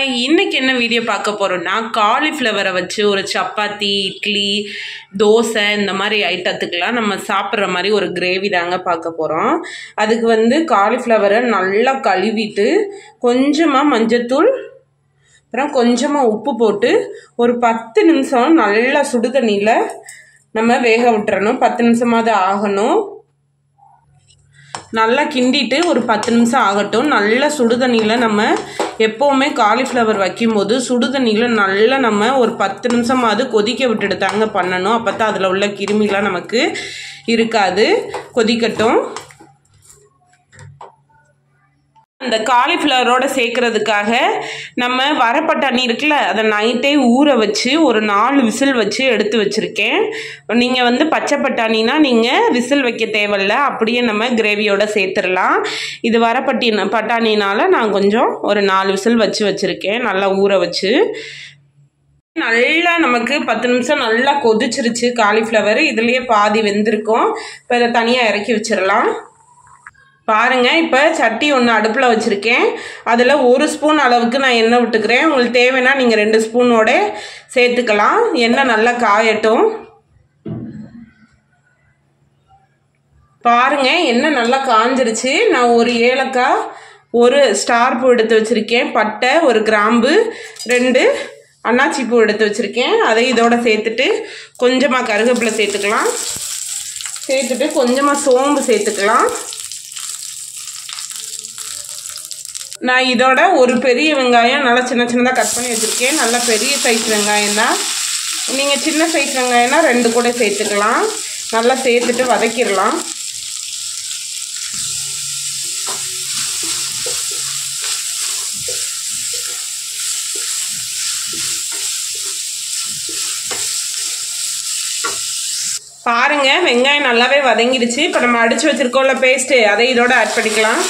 Hi, இன்னைக்கு என்ன video பார்க்க போகிறோன்னா காலிஃப்ளவரை வச்சு ஒரு சப்பாத்தி, இட்லி, தோசை இந்த மாதிரி ஐட்டத்துக்கெலாம் நம்ம சாப்பிட்ற மாதிரி ஒரு கிரேவி தாங்க பார்க்க போகிறோம். அதுக்கு காலிஃப்ளவரை நல்லா கழுவிட்டு கொஞ்சமாக மஞ்சத்தூள் அப்புறம் கொஞ்சமாக உப்பு போட்டு ஒரு 10 நிமிஷம் நல்லா சுடுதண்ணியில் நம்ம வேக விட்டுறணும். 10 நிமிஷமாவது ஆகணும். நல்லா கிண்டிட்டு ஒரு 10 நிமிஷம் ஆகட்டும். நல்லா சுடுதண்ணியில் நம்ம எப்போவுமே காலிஃப்ளவர் வைக்கும்போது சுடுதண்ணியில் நல்லா நம்ம ஒரு 10 நிமிஷமாவது கொதிக்க விட்டுட்டு தாங்க பண்ணணும். அப்போ தான் அதில் உள்ள கிருமிலாம் நமக்கு இருக்காது. கொதிக்கட்டும். அந்த காலிஃப்ளவரோட சேர்க்கறதுக்காக நம்ம வரப்பட்டாணி இருக்குல்ல, அதை நைட்டே ஊற வச்சு ஒரு 4 விசில் வச்சு எடுத்து வச்சுருக்கேன். நீங்கள் பச்சை பட்டாணினா நீங்கள் விசில் வைக்க தேவையில்ல, அப்படியே நம்ம கிரேவியோட சேர்த்துடலாம். இது பட்டாணினால நான் கொஞ்சம் ஒரு 4 விசில் வச்சுருக்கேன், நல்லா ஊற வச்சு. நல்லா நமக்கு 10 நிமிஷம் நல்லா கொதிச்சிருச்சு காலிஃப்ளவர். இதுலேயே பாதி வெந்திருக்கும். இப்போ இதை தனியாக இறக்கி வச்சிடலாம். பாருங்க, இப்போ சட்டி ஒன்று அடுப்பில் வச்சுருக்கேன். அதில் 1 ஸ்பூன் அளவுக்கு நான் எண்ணெய் விட்டுக்கிறேன். உங்களுக்கு தேவைன்னா நீங்கள் 2 ஸ்பூனோட சேர்த்துக்கலாம். எண்ணெய் நல்லா காயட்டும். பாருங்க, எண்ணெய் நல்லா காஞ்சிருச்சு. நான் ஒரு ஏலக்காய், ஒரு ஸ்டார் பூ எடுத்து வச்சுருக்கேன், பட்டை, ஒரு கிராம்பு, 2 அன்னாச்சி பூ எடுத்து வச்சுருக்கேன். அதை இதோட சேர்த்துட்டு கொஞ்சமாக கருவேப்பிலை சேர்த்துக்கலாம். சேர்த்துட்டு கொஞ்சமாக சோம்பு சேர்த்துக்கலாம். நான் இதோட ஒரு பெரிய வெங்காயம் நல்லா சின்ன சின்னதாக கட் பண்ணி வச்சுருக்கேன். நல்லா பெரிய சைஸ் வெங்காயம் தான். நீங்கள் சின்ன சைஸ் வெங்காயம்னா 2 கூட சேர்த்துக்கலாம். நல்லா சேர்த்துட்டு வதக்கிடலாம். பாருங்க, வெங்காயம் நல்லாவே வதங்கிடுச்சு. இப்போ நம்ம அடித்து வச்சுருக்கோம்ல பேஸ்ட்டு, அதை இதோட ஆட் பண்ணிக்கலாம்.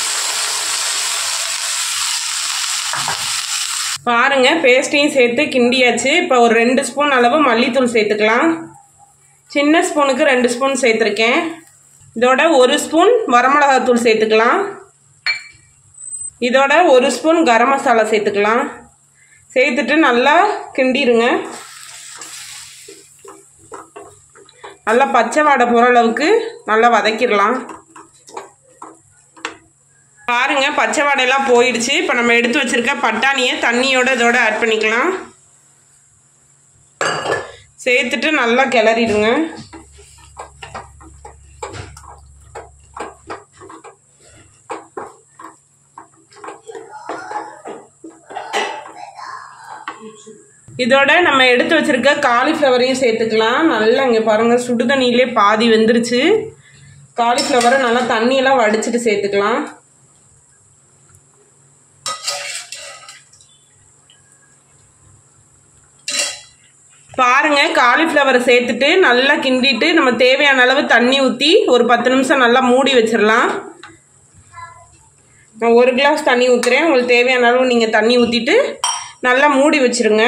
பாருங்க, பேஸ்ட்டையும் சேர்த்து கிண்டியாச்சு. இப்போ ஒரு 2 ஸ்பூன் அளவு மல்லித்தூள் சேர்த்துக்கலாம். சின்ன ஸ்பூனுக்கு 2 ஸ்பூன் சேர்த்துருக்கேன். இதோட 1 ஸ்பூன் வரமிளகாத்தூள் சேர்த்துக்கலாம். இதோட 1 ஸ்பூன் கரம் மசாலா சேர்த்துக்கலாம். சேர்த்துட்டு நல்லா கிண்டிடுங்க. நல்லா பச்சை வாடை போகிற அளவுக்கு நல்லா வதக்கிடலாம். பாருங்க, பச்சை வாடையெல்லாம் போயிடுச்சு. இப்போ நம்ம எடுத்து வச்சிருக்க பட்டாணியை தண்ணியோட இதோட ஆட் பண்ணிக்கலாம். சேர்த்துட்டு நல்லா கிளறிடுங்க. இதோட நம்ம எடுத்து வச்சிருக்க காலிஃப்ளவரையும் சேர்த்துக்கலாம். நல்லா இங்கே பாருங்க, சுடுதண்ணியிலே பாதி வெந்துருச்சு. காலிஃப்ளவரை நல்லா தண்ணியெல்லாம் வடிச்சிட்டு சேர்த்துக்கலாம். பாருங்க, காலிஃப்ளவரை சேர்த்துட்டு நல்லா கிண்டிட்டு நம்ம தேவையான அளவு தண்ணி ஊற்றி ஒரு 10 நிமிஷம் நல்லா மூடி வச்சிடலாம். நான் 1 கிளாஸ் தண்ணி ஊற்றுறேன். உங்களுக்கு தேவையான அளவு நீங்கள் தண்ணி ஊற்றிட்டு நல்லா மூடி வச்சிருங்க.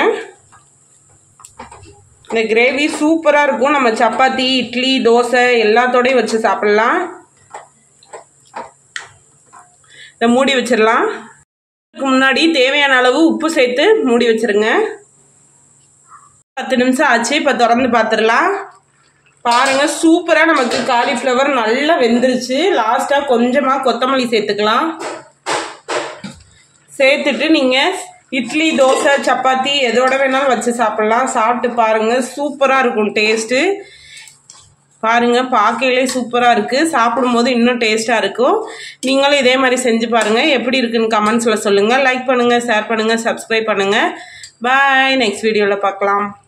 இந்த கிரேவி சூப்பராக இருக்கும். நம்ம சப்பாத்தி, இட்லி, தோசை எல்லாத்தோடையும் வச்சு சாப்பிட்லாம். இதை மூடி வச்சிடலாம். இதுக்கு முன்னாடி தேவையான அளவு உப்பு சேர்த்து மூடி வச்சிருங்க. 10 நிமிஷம் ஆச்சு. இப்போ திறந்து பார்த்துடலாம். பாருங்க, சூப்பராக நமக்கு காலிஃப்ளவர் நல்லா வெந்துருச்சு. லாஸ்ட்டாக கொஞ்சமாக கொத்தமல்லி சேர்த்துக்கலாம். சேர்த்துட்டு நீங்கள் இட்லி, தோசை, சப்பாத்தி எதோட வேணாலும் வச்சு சாப்பிட்லாம். சாப்பிட்டு பாருங்கள், சூப்பராக இருக்கும் டேஸ்ட்டு. பாருங்கள், பார்க்கையிலே சூப்பராக இருக்குது. சாப்பிடும்போது இன்னும் டேஸ்ட்டாக இருக்கும். நீங்களும் இதே மாதிரி செஞ்சு பாருங்கள். எப்படி இருக்குன்னு கமெண்ட்ஸில் சொல்லுங்கள். லைக் பண்ணுங்கள், ஷேர் பண்ணுங்கள், சப்ஸ்கிரைப் பண்ணுங்கள். பாய். நெக்ஸ்ட் வீடியோவில் பார்க்கலாம்.